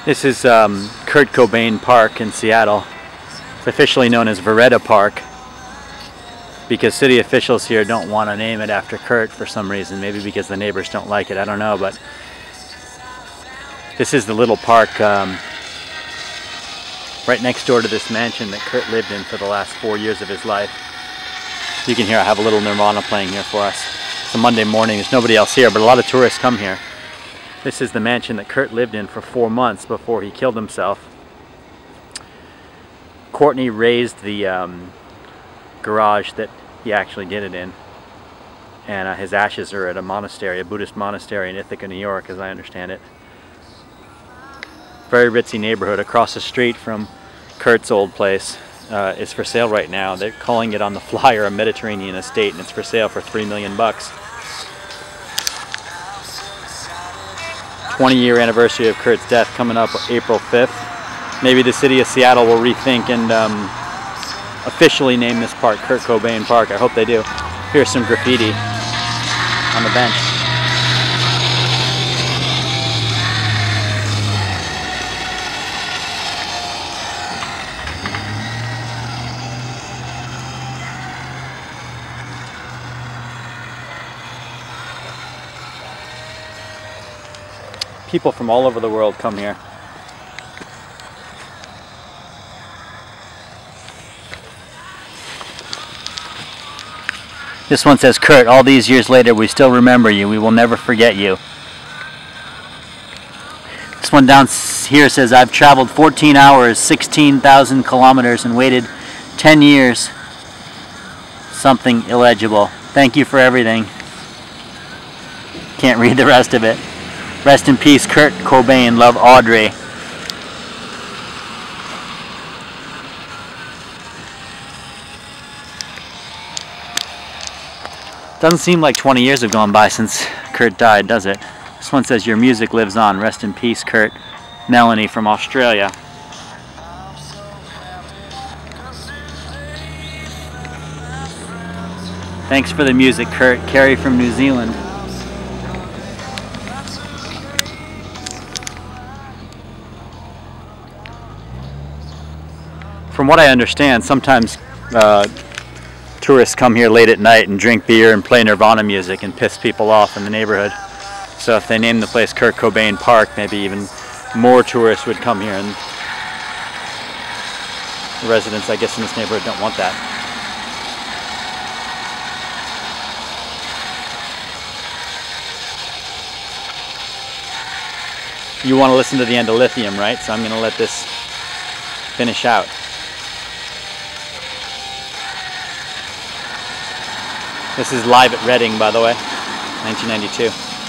This is Kurt Cobain Park in Seattle. It's officially known as Veretta Park because city officials here don't want to name it after Kurt for some reason. Maybe because the neighbors don't like it, I don't know. But this is the little park right next door to this mansion that Kurt lived in for the last 4 years of his life. You can hear I have a little Nirvana playing here for us. It's a Monday morning, there's nobody else here, but a lot of tourists come here. This is the mansion that Kurt lived in for 4 months before he killed himself. Courtney raised the garage that he actually did it in, and his ashes are at a monastery, a Buddhist monastery in Ithaca, New York, as I understand it. Very ritzy neighborhood. Across the street from Kurt's old place is for sale right now. They're calling it on the flyer a Mediterranean estate, and it's for sale for $3 million. 20-year anniversary of Kurt's death coming up April 5th. Maybe the city of Seattle will rethink and officially name this park Kurt Cobain Park. I hope they do. Here's some graffiti on the bench. People from all over the world come here. This one says, Kurt, all these years later, we still remember you. We will never forget you. This one down here says, I've traveled 14 hours, 16,000 kilometers, and waited 10 years. Something illegible. Thank you for everything. Can't read the rest of it. Rest in peace, Kurt Cobain. Love, Audrey. Doesn't seem like 20 years have gone by since Kurt died, does it? This one says, your music lives on. Rest in peace, Kurt. Melanie from Australia. Thanks for the music, Kurt. Carrie from New Zealand. From what I understand, sometimes tourists come here late at night and drink beer and play Nirvana music and piss people off in the neighborhood. So if they name the place Kurt Cobain Park, maybe even more tourists would come here, and the residents, I guess, in this neighborhood don't want that. You want to listen to the end of Lithium, right? So I'm going to let this finish out. This is live at Reading, by the way, 1992.